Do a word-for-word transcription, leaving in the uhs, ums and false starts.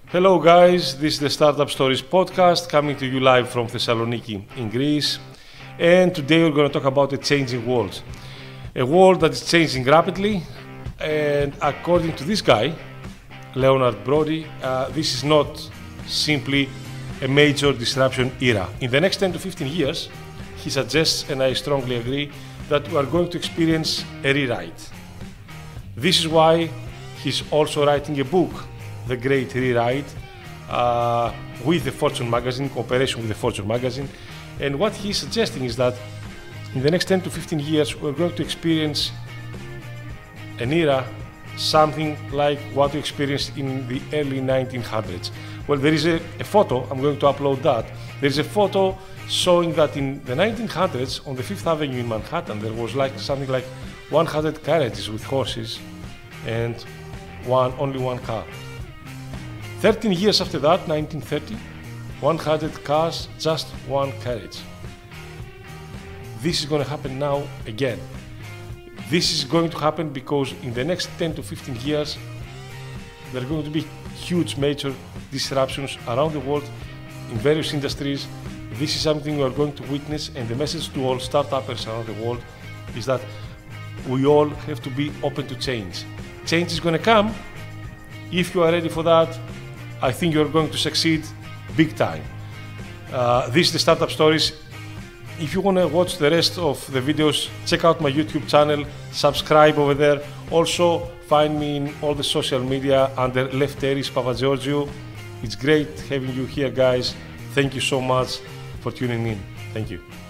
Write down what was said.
Hello guys, this is the Startup Stories podcast coming to you live from Thessaloniki in Greece, and today we're going to talk about a changing world. A world that is changing rapidly, and according to this guy, Leonard Brody, uh, this is not simply a major disruption era. In the next ten to fifteen years, he suggests, and I strongly agree, that we are going to experience a rewrite. This is why he's also writing a book, The Great Rewrite, uh, with the Fortune magazine, cooperation with the Fortune magazine. And what he's suggesting is that in the next ten to fifteen years, we're going to experience an era, something like what we experienced in the early nineteen hundreds. Well, there is a, a photo, I'm going to upload that. There is a photo showing that in the nineteen hundreds, on the Fifth Avenue in Manhattan, there was like something like one hundred carriages with horses and one, only one car. thirteen years after that, nineteen thirty, one hundred cars, just one carriage. This is going to happen now again. This is going to happen because in the next ten to fifteen years, there are going to be huge major disruptions around the world in various industries. This is something we are going to witness, and the message to all startups around the world is that we all have to be open to change. Change is going to come. If you are ready for that, I think you're going to succeed big time. Uh, this is the Startup Stories. If you want to watch the rest of the videos, check out my YouTube channel, subscribe over there. Also, find me in all the social media under Lefteris Papageorgiou. It's great having you here, guys. Thank you so much for tuning in. Thank you.